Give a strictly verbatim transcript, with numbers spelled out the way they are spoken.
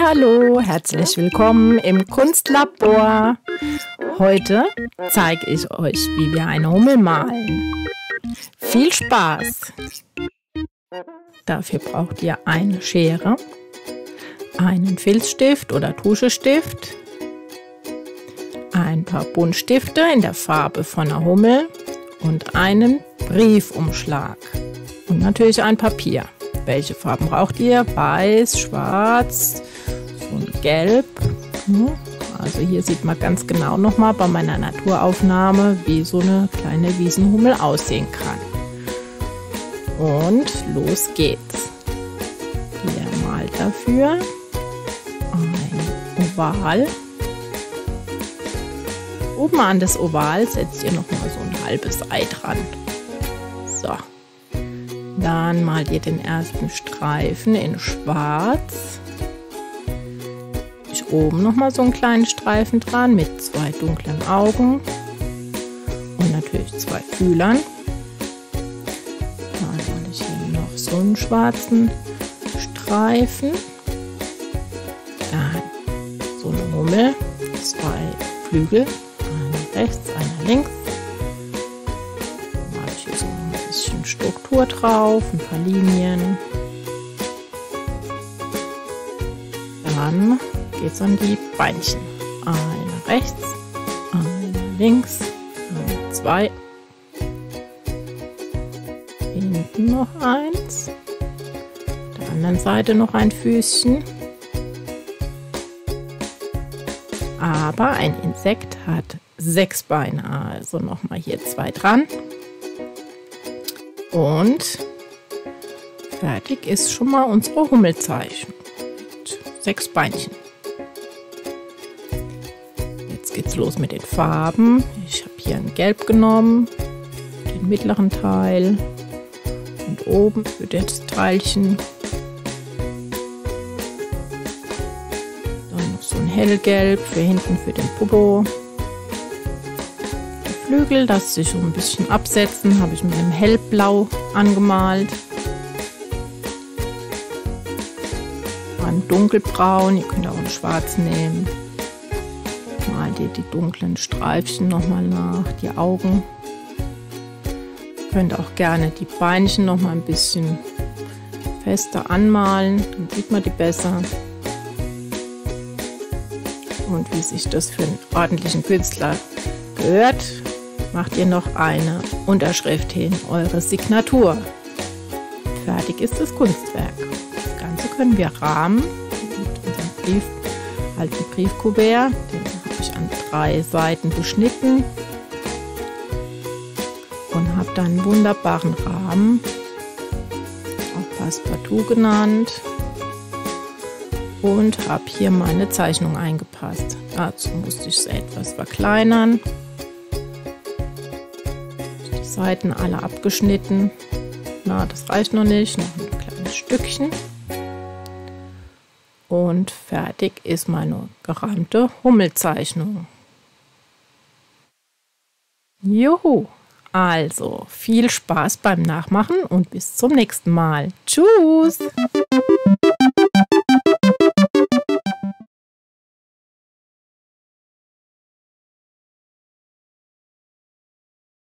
hallo, herzlich willkommen im Kunstlabor. Heute zeige ich euch, wie wir eine Hummel malen. Viel Spaß! Dafür braucht ihr eine Schere, einen Filzstift oder Tuschestift, ein paar Buntstifte in der Farbe von der Hummel und einen Briefumschlag und natürlich ein Papier. Welche Farben braucht ihr? Weiß, schwarz und gelb. Also hier sieht man ganz genau nochmal bei meiner Naturaufnahme, wie so eine kleine Wiesenhummel aussehen kann. Und los geht's. Ihr malt dafür ein Oval. Oben an das Oval setzt ihr nochmal so ein halbes Ei dran. So. Dann malt ihr den ersten Streifen in schwarz. Ich oben nochmal so einen kleinen Streifen dran mit zwei dunklen Augen und natürlich zwei Fühlern. Dann male ich hier noch so einen schwarzen Streifen. Dann so eine Hummel, zwei Flügel, einer rechts, einer links. Struktur drauf, ein paar Linien. Dann geht es an die Beinchen. Eine rechts, eine links, eine zwei. Hinten noch eins. Auf der anderen Seite noch ein Füßchen. Aber ein Insekt hat sechs Beine, also nochmal hier zwei dran. Und fertig ist schon mal unsere Hummelzeichnung mit sechs Beinchen. Jetzt geht's los mit den Farben. Ich habe hier ein Gelb genommen, den mittleren Teil und oben für das Teilchen. Dann noch so ein hellgelb für hinten für den Popo. Flügel, das sich so ein bisschen absetzen, habe ich mit dem hellblau angemalt. Ein dunkelbraun, ihr könnt auch einen schwarz nehmen. Malt ihr die dunklen Streifchen nochmal nach, die Augen. Ihr könnt auch gerne die Beinchen noch mal ein bisschen fester anmalen, dann sieht man die besser. Und wie sich das für einen ordentlichen Künstler gehört, macht ihr noch eine Unterschrift hin, eure Signatur. Fertig ist das Kunstwerk. Das Ganze können wir rahmen mit unserem Brief, alten Briefkuvert. Den habe ich an drei Seiten beschnitten und habe dann einen wunderbaren Rahmen, auch Passepartout genannt, und habe hier meine Zeichnung eingepasst. Dazu musste ich es etwas verkleinern. Seiten alle abgeschnitten. Na, das reicht noch nicht. Noch ein kleines Stückchen. Und fertig ist meine gerahmte Hummelzeichnung. Juhu! Also, viel Spaß beim Nachmachen und bis zum nächsten Mal. Tschüss!